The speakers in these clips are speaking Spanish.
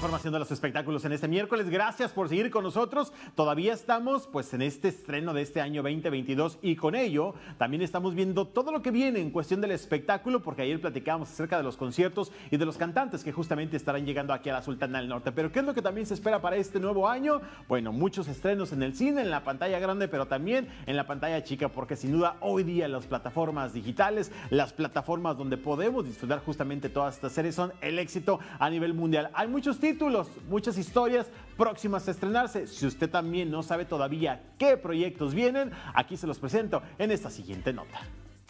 información de los espectáculos en este miércoles. Gracias por seguir con nosotros. Todavía estamos pues en este estreno de este año 2022 y con ello también estamos viendo todo lo que viene en cuestión del espectáculo, porque ayer platicábamos acerca de los conciertos y de los cantantes que justamente estarán llegando aquí a la Sultana del Norte. Pero ¿qué es lo que también se espera para este nuevo año? Bueno, muchos estrenos en el cine, en la pantalla grande, pero también en la pantalla chica, porque sin duda hoy día las plataformas digitales, las plataformas donde podemos disfrutar justamente todas estas series son el éxito a nivel mundial. Hay muchos títulos, muchas historias próximas a estrenarse. Si usted también no sabe todavía qué proyectos vienen, aquí se los presento en esta siguiente nota.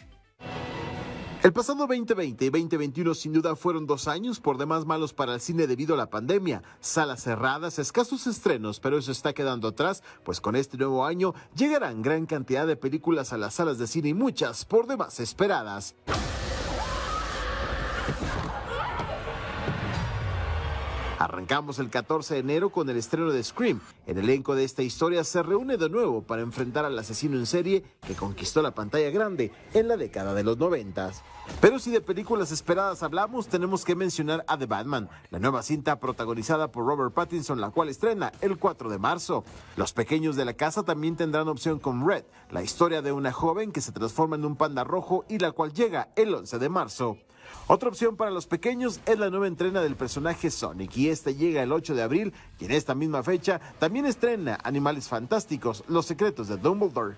El pasado 2020 y 2021 sin duda fueron 2 años por demás malos para el cine debido a la pandemia. Salas cerradas, escasos estrenos, pero eso está quedando atrás, pues con este nuevo año llegarán gran cantidad de películas a las salas de cine y muchas por demás esperadas. Arrancamos el 14 de enero con el estreno de Scream. El elenco de esta historia se reúne de nuevo para enfrentar al asesino en serie que conquistó la pantalla grande en la década de los 90. Pero si de películas esperadas hablamos, tenemos que mencionar a The Batman, la nueva cinta protagonizada por Robert Pattinson, la cual estrena el 4 de marzo. Los pequeños de la casa también tendrán opción con Red, la historia de una joven que se transforma en un panda rojo y la cual llega el 11 de marzo. Otra opción para los pequeños es la nueva entrega del personaje Sonic, y este llega el 8 de abril, y en esta misma fecha también estrena Animales Fantásticos, Los Secretos de Dumbledore.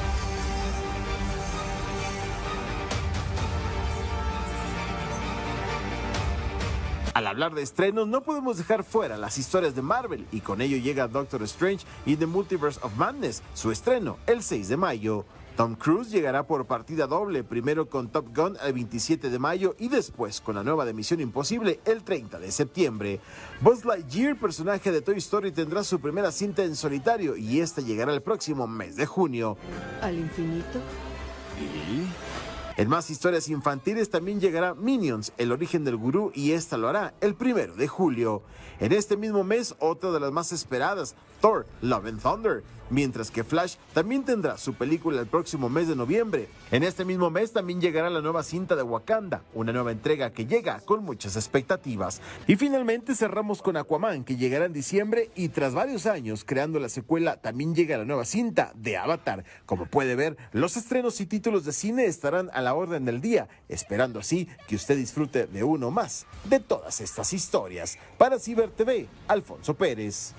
Al hablar de estrenos, no podemos dejar fuera las historias de Marvel, y con ello llega Doctor Strange y The Multiverse of Madness, su estreno el 6 de mayo. Tom Cruise llegará por partida doble, primero con Top Gun el 27 de mayo y después con la nueva de Misión Imposible el 30 de septiembre. Buzz Lightyear, personaje de Toy Story, tendrá su primera cinta en solitario y esta llegará el próximo mes de junio. ¿Al infinito? ¿Y? En más historias infantiles también llegará Minions, el origen del gurú, y esta lo hará el 1 de julio. En este mismo mes, otra de las más esperadas, Thor, Love and Thunder, mientras que Flash también tendrá su película el próximo mes de noviembre. En este mismo mes también llegará la nueva cinta de Wakanda, una nueva entrega que llega con muchas expectativas. Y finalmente cerramos con Aquaman, que llegará en diciembre, y tras varios años creando la secuela, también llega la nueva cinta de Avatar. Como puede ver, los estrenos y títulos de cine estarán a la orden del día, esperando así que usted disfrute de uno más de todas estas historias. Para Ciber TV, Alfonso Pérez.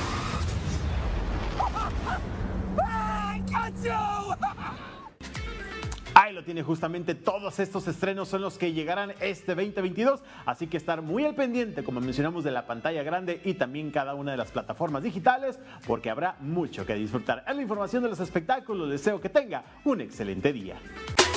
Ahí lo tiene, justamente todos estos estrenos son los que llegarán este 2022, así que estar muy al pendiente, como mencionamos, de la pantalla grande y también cada una de las plataformas digitales, porque habrá mucho que disfrutar. Es la información de los espectáculos, deseo que tenga un excelente día.